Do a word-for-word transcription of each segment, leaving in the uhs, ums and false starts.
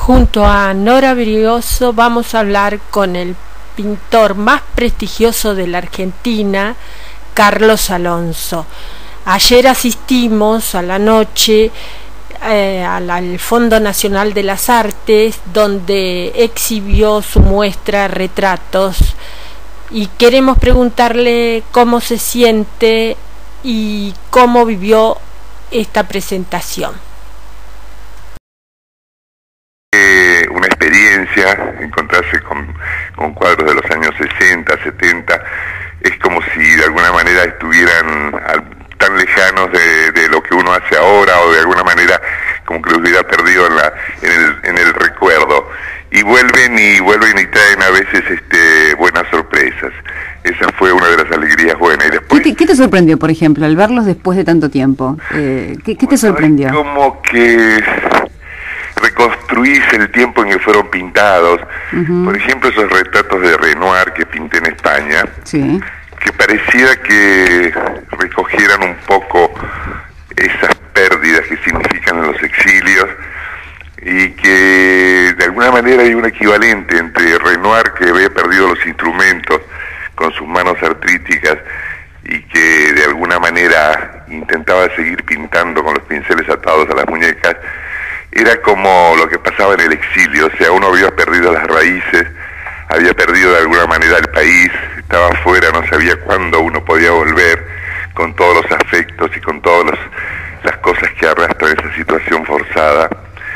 Junto a Nora Brioso vamos a hablar con el pintor más prestigioso de la Argentina, Carlos Alonso. Ayer asistimos a la noche eh, al, al Fondo Nacional de las Artes, donde exhibió su muestra Retratos, y queremos preguntarle cómo se siente y cómo vivió esta presentación. Eh, una experiencia, encontrarse con, con cuadros de los años sesenta, setenta, es como si de alguna manera estuvieran al, tan lejanos de, de lo que uno hace ahora, o de alguna manera como que los hubiera perdido en, la, en, el, en el recuerdo. Y vuelven y vuelven y traen a veces este, buenas sorpresas. Esa fue una de las alegrías buenas. Y después, ¿Qué, te, ¿Qué te sorprendió, por ejemplo, al verlos después de tanto tiempo? Eh, ¿Qué, qué te bueno, sorprendió? Es como que reconstruís el tiempo en que fueron pintados. Uh-huh. Por ejemplo, esos retratos de Renoir que pinté en España, sí, que pareciera que recogieran un poco esas pérdidas que significan los exilios, y que de alguna manera hay un equivalente entre Renoir, que había perdido los instrumentos con sus manos artríticas y que de alguna manera intentaba seguir pintando con los pinceles atados a las muñecas. Era como lo que pasaba en el exilio, o sea, uno había perdido las raíces, había perdido de alguna manera el país, estaba afuera, no sabía cuándo uno podía volver, con todos los afectos y con todas los, las cosas que arrastran esa situación forzada.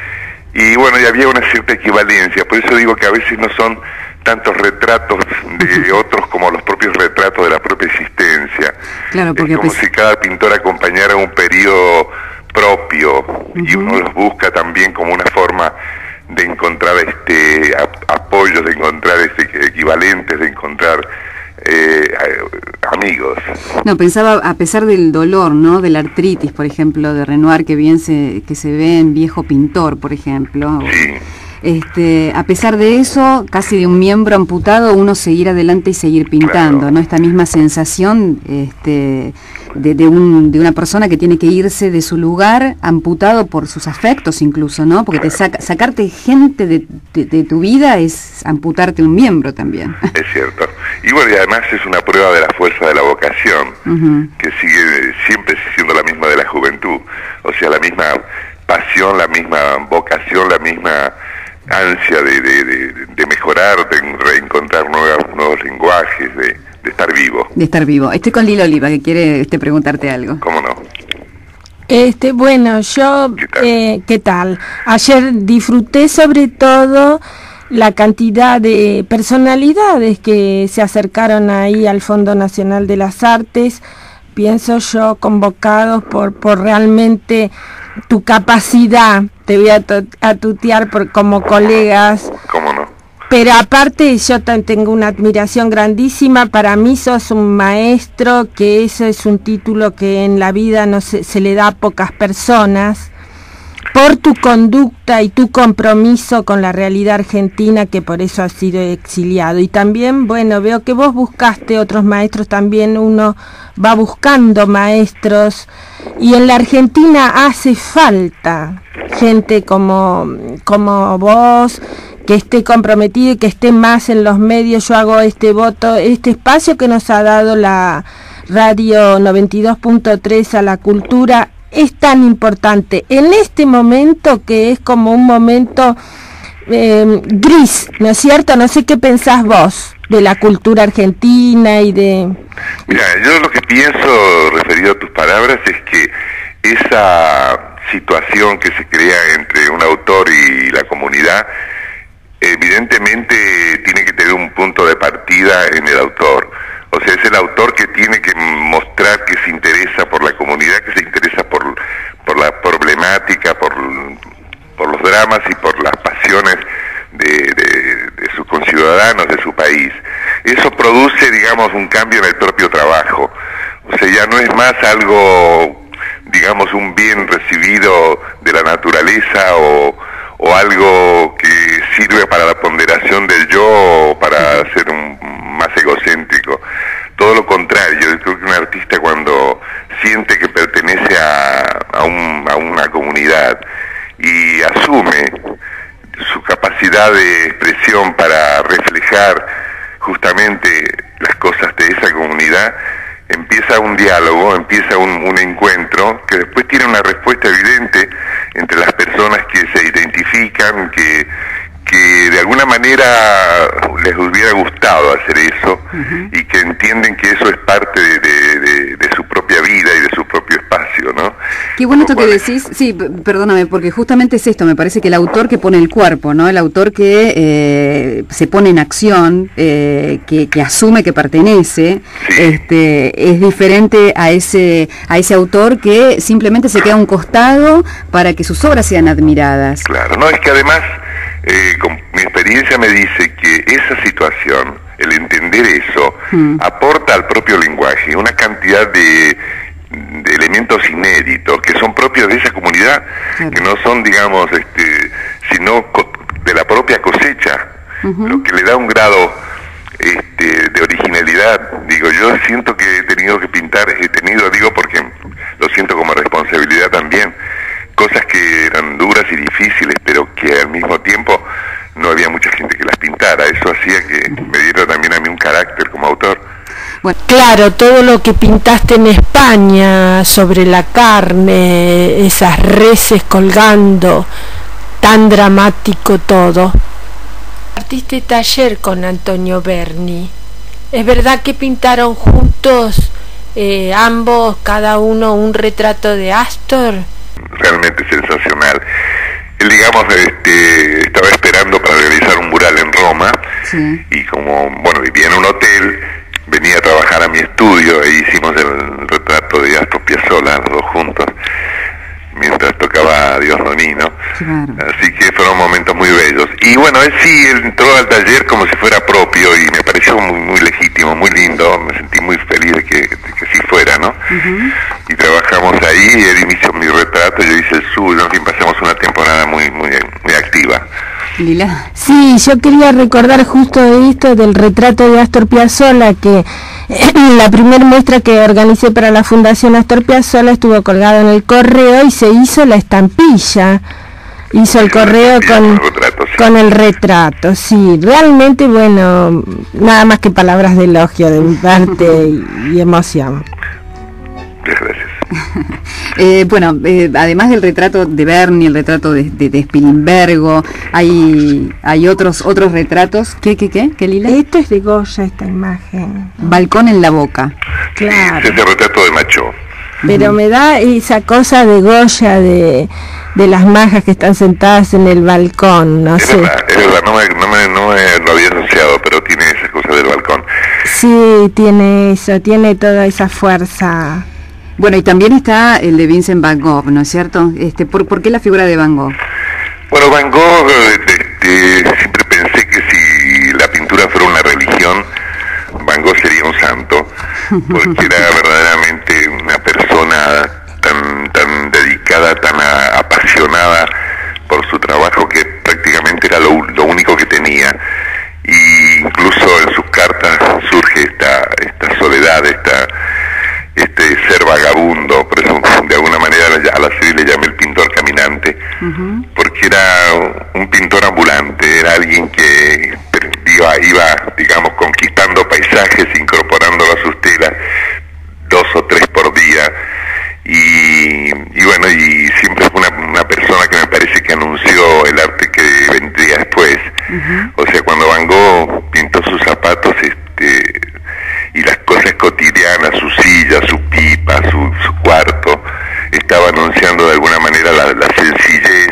Y bueno, y había una cierta equivalencia, por eso digo que a veces no son tantos retratos de otros como los propios retratos de la propia existencia. Claro, porque es como pues... si cada pintor acompañara un periodo propio, uh-huh, y uno los busca también como una forma de encontrar este a, apoyos, de encontrar este equivalentes, de encontrar eh, amigos. No, pensaba, a pesar del dolor, ¿no?, de la artritis, por ejemplo, de Renoir, que bien se, que se ve en Viejo Pintor, por ejemplo. Sí. Este, a pesar de eso, casi de un miembro amputado, uno seguir adelante y seguir pintando, claro, ¿no? Esta misma sensación este, de, de, un, de una persona que tiene que irse de su lugar amputado por sus afectos incluso, ¿no? Porque claro, te saca, sacarte gente de, de, de tu vida es amputarte un miembro también. Es cierto. Y bueno, y además es una prueba de la fuerza de la vocación, uh-huh, que sigue siempre siendo la misma de la juventud. O sea, la misma pasión, la misma vocación, la misma ansia de, de, de, de mejorar, de reencontrar nuevos, nuevos lenguajes, de, de estar vivo. De estar vivo. Estoy con Lila Oliva, que quiere este, preguntarte algo. ¿Cómo no? Este, bueno, yo, ¿qué tal? Eh, ¿qué tal? Ayer disfruté sobre todo la cantidad de personalidades que se acercaron ahí al Fondo Nacional de las Artes, pienso yo, convocados por, por realmente tu capacidad. Te voy a, a tutear por, como colegas. ¿Cómo no? Pero aparte yo tengo una admiración grandísima. Para mí sos un maestro, que ese es un título que en la vida no se, se le da a pocas personas, por tu conducta y tu compromiso con la realidad argentina, que por eso has sido exiliado. Y también, bueno, veo que vos buscaste otros maestros, también uno va buscando maestros, y en la Argentina hace falta gente como, como vos, que esté comprometido y que esté más en los medios. Yo hago este voto, este espacio que nos ha dado la radio noventa y dos punto tres a la cultura, es tan importante en este momento, que es como un momento eh, gris, ¿no es cierto? No sé qué pensás vos de la cultura argentina y de... Mira, yo lo que pienso, referido a tus palabras, es que esa situación que se crea entre un autor y la comunidad, evidentemente tiene que tener un punto de partida en el autor. O sea, es el autor que tiene que mostrar que se interesa por la comunidad, que se interesa por, por la problemática, por, por los dramas y por las pasiones de, de, de sus conciudadanos, de su país. Eso produce, digamos, un cambio en el propio trabajo. O sea, ya no es más algo, digamos, un bien recibido de la naturaleza, o, o algo que sirve para la ponderación del yo, o para ser un más egocéntrico. Todo lo contrario. Yo creo que un artista, cuando siente que pertenece a, a, un, a una comunidad y asume su capacidad de expresión para reflejar justamente las cosas de esa comunidad, empieza un diálogo, empieza un, un encuentro que después tiene una respuesta evidente entre las personas que se identifican, que, que de alguna manera les hubiera gustado hacer eso, uh-huh. y que entienden que eso es parte de, de, de, de su propia vida y de su propio espacio, ¿no? Qué bueno esto que decís, sí, perdóname, porque justamente es esto, me parece que el autor que pone el cuerpo, ¿no? El autor que eh, se pone en acción, eh, que, que asume que pertenece, sí. este, es diferente a ese, a ese autor que simplemente se queda a un costado para que sus obras sean admiradas. Claro, no, es que además, eh, con mi experiencia me dice que esa situación, el entender eso, hmm. aporta al propio lenguaje una cantidad de, de elementos inéditos que son propios de esa comunidad, claro. que no son, digamos, este, sino de la propia cosecha, uh-huh. lo que le da un grado este, de originalidad. Digo, yo siento que he tenido que pintar, he tenido, digo, porque lo siento como responsabilidad también, cosas que eran duras y difíciles, pero que al mismo tiempo no había mucha gente que las pintara. Eso hacía que me diera también a mí un carácter como autor. Bueno, claro, todo lo que pintaste en España sobre la carne, esas reses colgando, tan dramático todo. Partiste taller con Antonio Berni. ¿Es verdad que pintaron juntos, eh, ambos, cada uno un retrato de Astor? Realmente sensacional. Él, digamos, este, estaba esperando para realizar un mural en Roma, sí. y como, bueno, vivía en un hotel, venía a trabajar a mi estudio, e hicimos el retrato de Astor Piazzolla, los dos juntos, mientras tocaba Dios Nonino, claro. Así que fueron momentos muy bellos. Y bueno, él sí, él entró al taller como si fuera propio, y me pareció muy, muy legítimo, muy lindo, me sentí muy feliz de que, de que sí fuera, ¿no? Uh-huh. Y trabajamos ahí, él hizo mi retrato, yo hice el suyo, en fin, pasamos una temporada muy, muy, muy activa. Lila. Sí, yo quería recordar justo esto del retrato de Astor Piazzolla, que la primera muestra que organicé para la Fundación Astor Piazzolla estuvo colgado en el correo y se hizo la estampilla. Hizo el correo con, con, el retrato, sí. con el retrato, sí, realmente, bueno, nada más que palabras de elogio de mi parte y, y emoción. Muchas gracias. eh, bueno, eh, además del retrato de Berni, el retrato de, de, de Spilimbergo, hay hay otros otros retratos. ¿Qué, qué, qué? ¿Qué, Lila? Esto es de Goya, esta imagen. Balcón en la boca. Claro. Sí, este es el retrato de Macho. Pero me da esa cosa de Goya, de, de las majas que están sentadas en el balcón, no es sé. Verdad, es verdad, no me, no, me, no me lo había asociado, pero tiene esa cosa del balcón. Sí, tiene eso, tiene toda esa fuerza. Bueno, y también está el de Vincent Van Gogh, ¿no es cierto? Este, ¿por, ¿Por qué la figura de Van Gogh? Bueno, Van Gogh, este, siempre pensé que si la pintura fuera una religión, Van Gogh sería un santo, porque era verdaderamente una persona tan tan dedicada, tan a, apasionada por su trabajo, que prácticamente era lo, lo único que tenía. Y incluso en sus cartas surge esta esta soledad, esta este ser vagabundo, por eso de alguna manera a la serie le llamé el pintor caminante, uh-huh. porque era un pintor ambulante, era alguien que iba, iba, digamos, conquistando paisajes, incorporándolo a sus telas, dos o tres por día, y, y bueno, y siempre fue una, una persona que me parece que anunció el arte que vendría después. Uh-huh. O sea, cuando Van Gogh pintó sus zapatos, este y las cosas cotidianas, su silla, su pipa, su, su cuarto, estaba anunciando de alguna manera la, la sencillez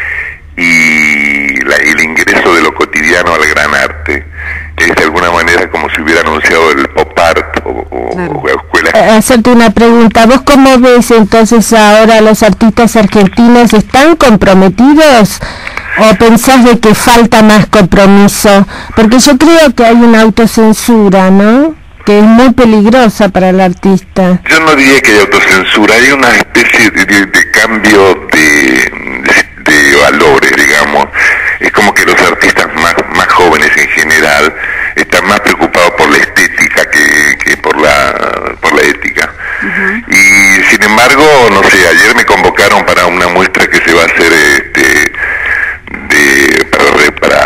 y la, el ingreso de lo cotidiano al gran arte. Es de alguna manera como si hubiera anunciado el pop art o, o, claro. o escuela. Hacerte una pregunta, ¿vos cómo ves entonces ahora los artistas argentinos? ¿Están comprometidos o pensás de que falta más compromiso? Porque yo creo que hay una autocensura, ¿no?, que es muy peligrosa para el artista. Yo no diría que hay autocensura, hay una especie de, de, de cambio de, de, de valores, digamos. Es como que los artistas más, más jóvenes en general están más preocupados por la estética que, que por la por la ética. Uh-huh. Y sin embargo, no sé, ayer me convocaron para una muestra que se va a hacer este de para, para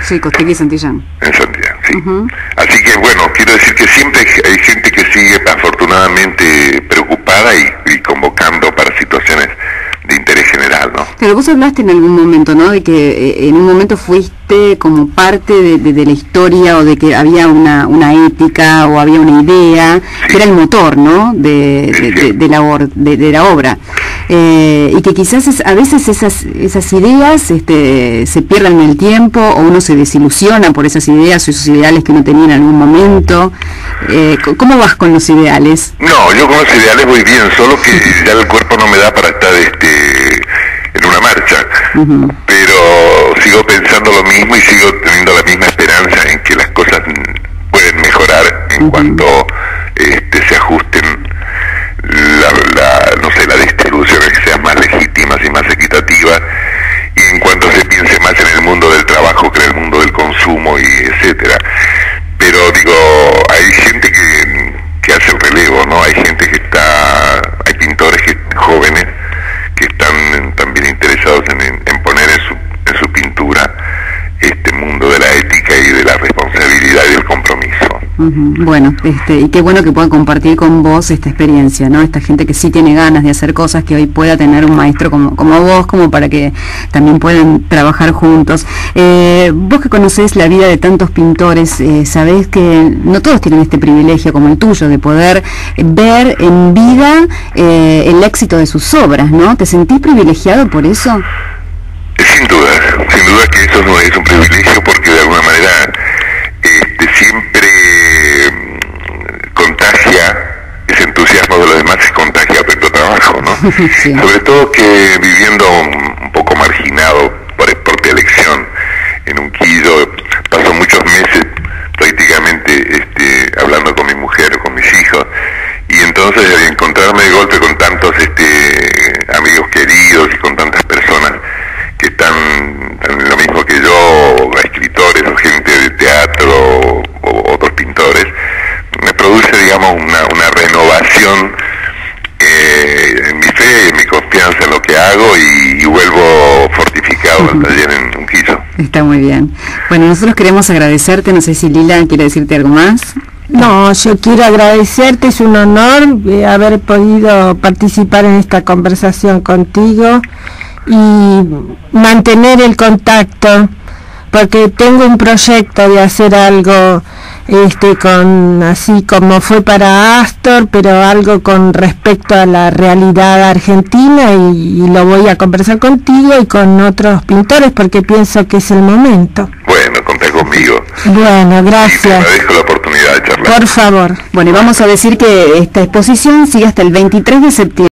Sí, Costequi y Santillán. En Santillán, sí. Uh-huh. Así que bueno, quiero decir que siempre hay gente que sigue afortunadamente preocupada y, y convocando para situaciones de interés general, ¿no? Pero vos hablaste en algún momento, ¿no?, de que eh, en un momento fuiste como parte de, de, de la historia, o de que había una, una ética o había una idea, sí, que era el motor, ¿no?, de, de, de, de, la, or, de, de la obra. Eh, y que quizás es, a veces esas, esas ideas este, se pierden en el tiempo, o uno se desilusiona por esas ideas o esos ideales que uno tenía en algún momento. Eh, ¿Cómo vas con los ideales? No, yo con los ideales voy bien, solo que ya el cuerpo no me da para estar este en una marcha, uh-huh, pero sigo pensando lo mismo y sigo teniendo la misma esperanza en que las cosas pueden mejorar en uh-huh. cuanto este, se ajusten la, la, no sé, las distribuciones que sean más legítimas y más equitativas, y en cuanto se piense más en el mundo del trabajo que en el mundo del consumo y etcétera. Pero digo, hay gente que, que hace el relevo, ¿no? Hay gente que está, hay pintores que, jóvenes que están también interesados en, en poner en su, en su pintura este mundo de la ética y de la responsabilidad y del compromiso. Uh-huh. Bueno, este, y qué bueno que puedan compartir con vos esta experiencia, ¿no? Esta gente que sí tiene ganas de hacer cosas, que hoy pueda tener un maestro como, como vos, como para que también puedan trabajar juntos. Eh, vos que conocés la vida de tantos pintores, eh, sabés que no todos tienen este privilegio como el tuyo, de poder ver en vida eh, el éxito de sus obras, ¿no? ¿Te sentís privilegiado por eso? Sin duda, sin duda que eso no es un privilegio, porque de alguna manera este, siempre contagia ese entusiasmo de los demás, se contagia nuestro trabajo, ¿no? Sí. Sobre todo que viviendo un, un poco marginado por propia elección en Unquillo, paso muchos meses prácticamente este, hablando con mi mujer o con mis hijos, y entonces encontrarme de golpe con tantos este, amigos queridos y con tantas personas que están, están lo mismo que yo, escritores o gente de teatro o, o otros pintores, me produce, digamos, una, una renovación eh, en mi fe, en mi confianza en lo que hago, y, y vuelvo fortificado uh-huh. al taller en Unquillo. Está muy bien. Bueno, nosotros queremos agradecerte, no sé si Lila quiere decirte algo más. No, yo quiero agradecerte, es un honor eh, haber podido participar en esta conversación contigo y mantener el contacto, porque tengo un proyecto de hacer algo este con así como fue para Astor, pero algo con respecto a la realidad argentina, y, y lo voy a conversar contigo y con otros pintores, porque pienso que es el momento. Bueno, contá conmigo. Bueno, gracias. Y te agradezco la oportunidad de charlar. Por favor. Bueno, y vamos a decir que esta exposición sigue hasta el veintitrés de septiembre.